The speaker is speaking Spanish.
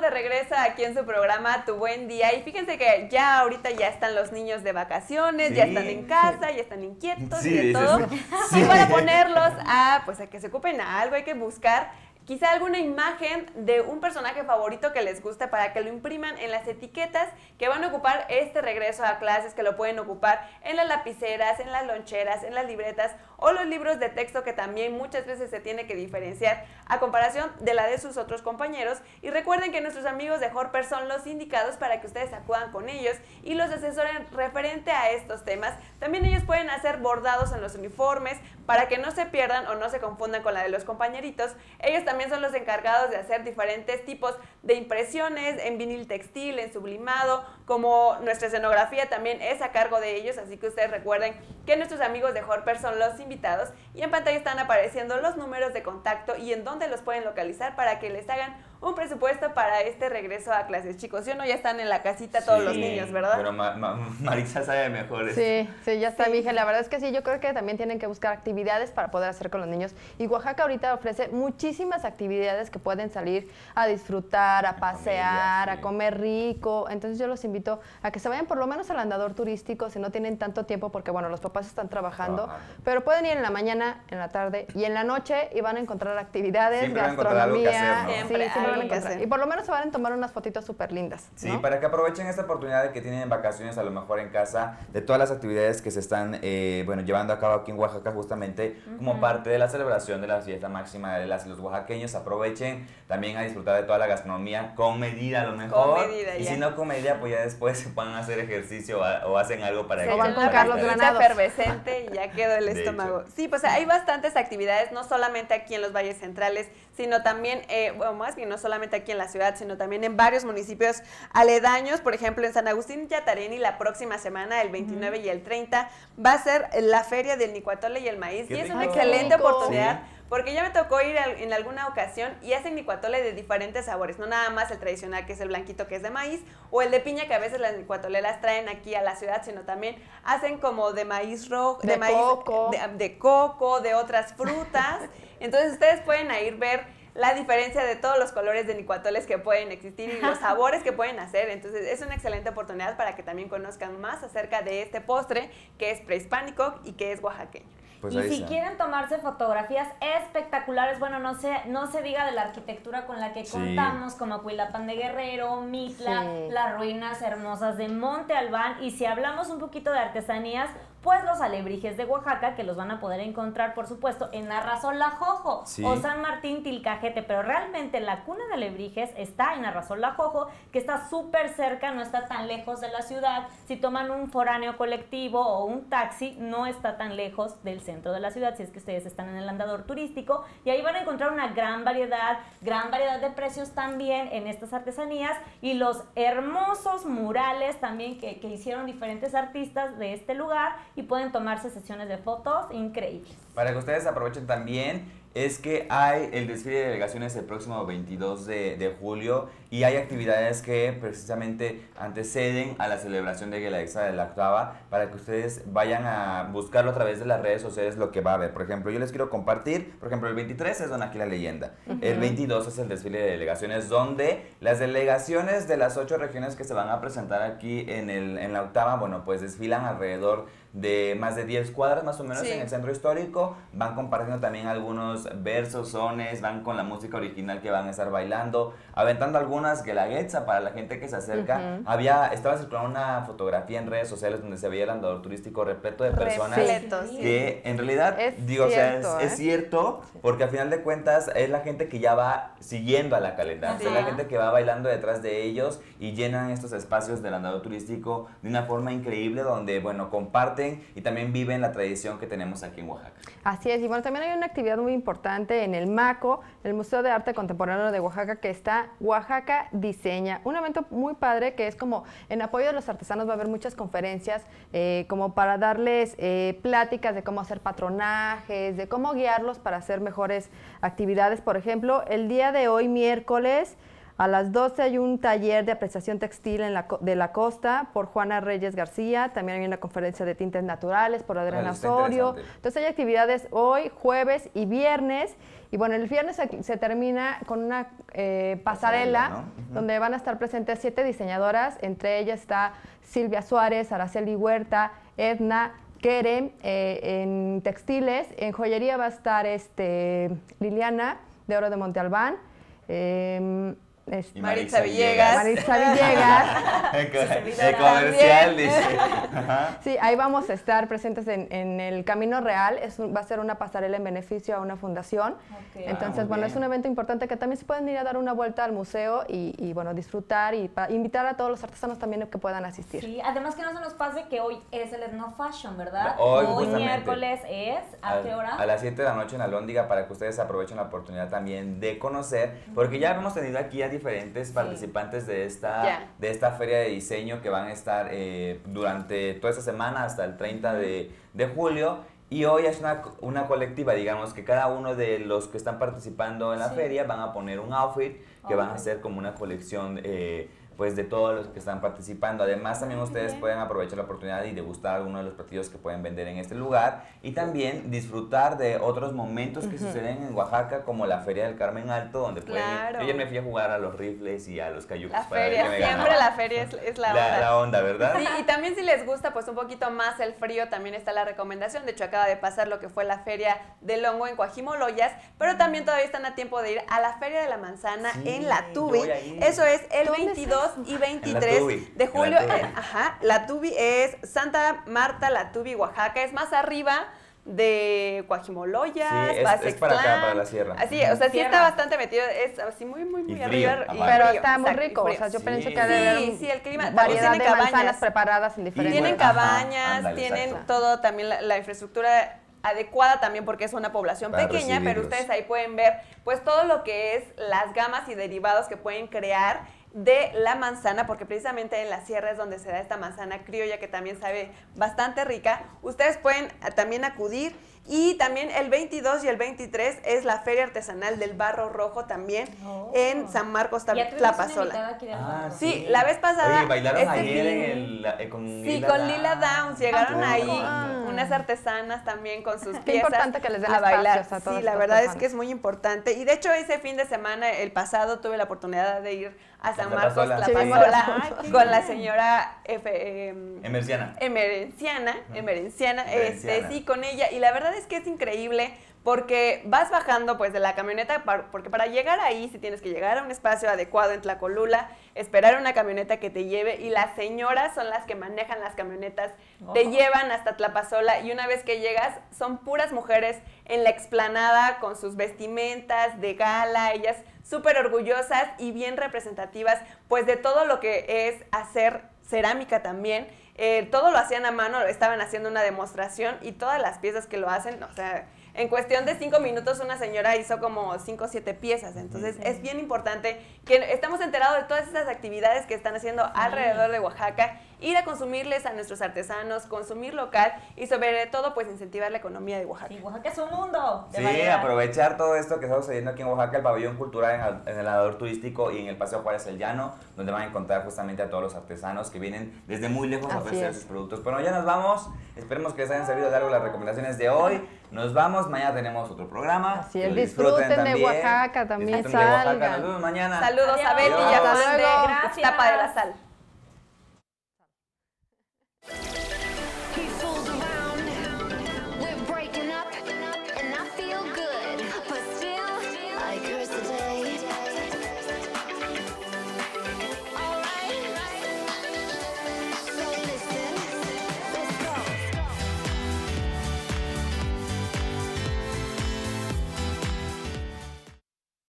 de regreso aquí en su programa Tu Buen Día y fíjense que ya ahorita ya están los niños de vacaciones, ya están en casa, ya están inquietos y de todo. Y para ponerlos a que se ocupen a algo hay que buscar quizá alguna imagen de un personaje favorito que les guste para que lo impriman en las etiquetas que van a ocupar este regreso a clases, que lo pueden ocupar en las lapiceras, en las loncheras, en las libretas o los libros de texto, que también muchas veces se tiene que diferenciar a comparación de la de sus otros compañeros. Y recuerden que nuestros amigos de Horper son los indicados para que ustedes acudan con ellos y los asesoren referente a estos temas. También ellos pueden hacer bordados en los uniformes para que no se pierdan o no se confundan con la de los compañeritos. Ellos también son los encargados de hacer diferentes tipos de impresiones en vinil textil, en sublimado, como nuestra escenografía también es a cargo de ellos, así que ustedes recuerden que nuestros amigos de Horper son los invitados y en pantalla están apareciendo los números de contacto y en dónde los pueden localizar para que les hagan un presupuesto para este regreso a clases. Chicos, ¿sí o no? Ya están en la casita todos los niños, ¿verdad? Pero Marisa sabe mejor esto. Sí, ya está, mija. La verdad es que sí, yo creo que también tienen que buscar actividades para poder hacer con los niños. Y Oaxaca ahorita ofrece muchísimas actividades que pueden salir a disfrutar, a pasear, a comer rico. Entonces yo los invito a que se vayan por lo menos al andador turístico si no tienen tanto tiempo, porque bueno, los papás están trabajando, pero pueden ir en la mañana, en la tarde y en la noche y van a encontrar actividades, siempre gastronomía. Siempre Y por lo menos se van a tomar unas fotitos súper lindas, Sí, ¿no? para que aprovechen esta oportunidad de que tienen vacaciones a lo mejor en casa, de todas las actividades que se están llevando a cabo aquí en Oaxaca justamente como parte de la celebración de la fiesta máxima de las y los oaxaqueños. Aprovechen también a disfrutar de toda la gastronomía con medida a lo mejor. Con medida, y ya. si no con medida, pues ya después se puedan hacer ejercicio o hacen algo para O van con la Carlos Granados. efervescente y ya quedó el De estómago. hecho. Sí, pues hay bastantes actividades, no solamente aquí en los valles centrales, sino también, más bien no solamente aquí en la ciudad, sino también en varios municipios aledaños. Por ejemplo, en San Agustín Yatareni la próxima semana, el 29 y el 30, va a ser la feria del nicuatole y el maíz. Qué Y es rico. una excelente rico. oportunidad. Sí. Porque ya me tocó ir en alguna ocasión y hacen nicuatole de diferentes sabores, no nada más el tradicional que es el blanquito que es de maíz o el de piña que a veces las nicuatoleras traen aquí a la ciudad, sino también hacen como de maíz rojo, de maíz, coco. de coco, de otras frutas. Entonces ustedes pueden ir ver la diferencia de todos los colores de nicuatoles que pueden existir y los sabores que pueden hacer. Entonces es una excelente oportunidad para que también conozcan más acerca de este postre que es prehispánico y que es oaxaqueño. Pues y ahí si está. quieren tomarse fotografías espectaculares, bueno, no se diga de la arquitectura con la que contamos, como Cuilapán de Guerrero, Mitla, las ruinas hermosas de Monte Albán, y si hablamos un poquito de artesanías, pues los alebrijes de Oaxaca, que los van a poder encontrar, por supuesto, en Arrasola-Jojo o San Martín Tilcajete, pero realmente la cuna de alebrijes está en Arrasola-Jojo, que está súper cerca, no está tan lejos de la ciudad. Si toman un foráneo colectivo o un taxi, no está tan lejos del centro de la ciudad, si es que ustedes están en el andador turístico, y ahí van a encontrar una gran variedad de precios también en estas artesanías, y los hermosos murales también que hicieron diferentes artistas de este lugar, y pueden tomarse sesiones de fotos increíbles. Para que ustedes aprovechen también, es que hay el desfile de delegaciones el próximo 22 de julio y hay actividades que precisamente anteceden a la celebración de la Extra de la Octava, para que ustedes vayan a buscarlo a través de las redes sociales lo que va a haber. Por ejemplo, yo les quiero compartir, por ejemplo, el 23 es Don Aquí la Leyenda, el 22 es el desfile de delegaciones, donde las delegaciones de las 8 regiones que se van a presentar aquí en la Octava, bueno, pues desfilan alrededor de más de 10 cuadras más o menos en el centro histórico, van compartiendo también algunos versos, sones, van con la música original que van a estar bailando, aventando algunas guelaguetza para la gente que se acerca. Estaba circulando una fotografía en redes sociales donde se veía el andador turístico repleto de personas que en realidad, es cierto, porque al final de cuentas es la gente que ya va siguiendo a la calendaria, es la gente que va bailando detrás de ellos y llenan estos espacios del andador turístico de una forma increíble, donde, bueno, comparten y también viven la tradición que tenemos aquí en Oaxaca. Así es, y bueno, también hay una actividad muy importante en el MACO, el Museo de Arte Contemporáneo de Oaxaca, que está Oaxaca Diseña, un evento muy padre que es como en apoyo de los artesanos. Va a haber muchas conferencias como para darles pláticas de cómo hacer patronajes, de cómo guiarlos para hacer mejores actividades. Por ejemplo, el día de hoy, miércoles, A las 12 hay un taller de apreciación textil de la costa por Juana Reyes García. También hay una conferencia de tintes naturales por Adriana Osorio. Entonces hay actividades hoy, jueves y viernes. Y bueno, el viernes se termina con una pasarela, ¿no? Donde van a estar presentes 7 diseñadoras. Entre ellas está Silvia Suárez, Araceli Huerta, Edna, Kerem, en textiles. En joyería va a estar Liliana, de Oro de Monte Albán. Maritza Villegas. Maritza Villegas. El comercial, dice. Sí, ahí vamos a estar presentes en el Camino Real. Va a ser una pasarela en beneficio a una fundación. Okay. Entonces, bueno, es un evento importante que también se pueden ir a dar una vuelta al museo y bueno, disfrutar y invitar a todos los artesanos también que puedan asistir. Sí, además que no se nos pase que hoy es el Snow Fashion, ¿verdad? Hoy miércoles es, ¿a qué hora? A las 7 de la noche en la Lóndiga, para que ustedes aprovechen la oportunidad también de conocer, porque ya hemos tenido aquí a diferentes participantes de esta feria de diseño que van a estar durante toda esta semana hasta el 30 de julio. Y hoy es una colectiva, digamos, que cada uno de los que están participando en la feria van a poner un outfit que van a hacer como una colección pues de todos los que están participando. Además, también ustedes pueden aprovechar la oportunidad y degustar algunos de los platillos que pueden vender en este lugar y también disfrutar de otros momentos que suceden en Oaxaca, como la Feria del Carmen Alto, donde pueden ir. Yo ya me fui a jugar a los rifles y a los cayucos. La feria, siempre la feria es la onda. La onda, ¿verdad? Sí, y también si les gusta pues un poquito más el frío, también está la recomendación. De hecho, acaba de pasar lo que fue la Feria del Hongo en Coajimoloyas, pero también todavía están a tiempo de ir a la Feria de la Manzana en La Tubi. Eso es el 22 y 23 de julio. La Tubi es Santa Marta, La Tubi, Oaxaca. Es más arriba de Coajimoloyas, es para acá, para la sierra. Así, o sea, sí está bastante metido, es así muy arriba. Pero está muy rico, o sea, yo pienso que el clima, variedad de manzanas preparadas en diferentes. Tienen cabañas, tienen todo, también la infraestructura adecuada también porque es una población pequeña, pero ustedes ahí pueden ver pues todo lo que es las gamas y derivados que pueden crear de la manzana, porque precisamente en la sierra es donde se da esta manzana criolla que también sabe bastante rica. Ustedes pueden también acudir. Y también el 22 y el 23 es la Feria Artesanal del Barro Rojo también en San Marcos, Tlapazola. Sí, la vez pasada. Oye, bailaron ayer con Lila Downs. Llegaron ahí unas artesanas también con sus piezas. Qué importante que les den a bailar. A todas sí, la verdad es que es muy importante. Y de hecho ese fin de semana, el pasado, tuve la oportunidad de ir a San Marcos, Tlapazola, con la señora Emerenciana, sí, con ella. Y la verdad es que es increíble porque vas bajando pues de la camioneta, porque para llegar ahí sí tienes que llegar a un espacio adecuado en Tlacolula, esperar una camioneta que te lleve y las señoras son las que manejan las camionetas, te llevan hasta Tlapazola y una vez que llegas son puras mujeres en la explanada con sus vestimentas de gala, ellas súper orgullosas y bien representativas pues de todo lo que es hacer cerámica también. Todo lo hacían a mano, estaban haciendo una demostración y todas las piezas que lo hacen, o sea, en cuestión de 5 minutos una señora hizo como 5 o 7 piezas, entonces es bien importante que estamos enterados de todas esas actividades que están haciendo alrededor de Oaxaca, ir a consumirles a nuestros artesanos, consumir local y sobre todo pues incentivar la economía de Oaxaca. Sí, Oaxaca es un mundo de sí, variedad. Aprovechar todo esto que está sucediendo aquí en Oaxaca, el pabellón cultural en el Alador Turístico y en el Paseo Juárez El Llano, donde van a encontrar justamente a todos los artesanos que vienen desde muy lejos a ofrecer sus productos. Bueno, ya nos vamos, esperemos que les hayan servido de algo las recomendaciones de hoy. Nos vamos, mañana tenemos otro programa. Así es, disfruten de Oaxaca también. Disfruten de Oaxaca, nos vemos mañana. Saludos a Betty y a Juan de Tapa de la Sal.